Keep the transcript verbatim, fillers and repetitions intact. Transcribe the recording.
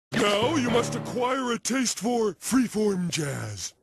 Now you must acquire a taste for freeform jazz.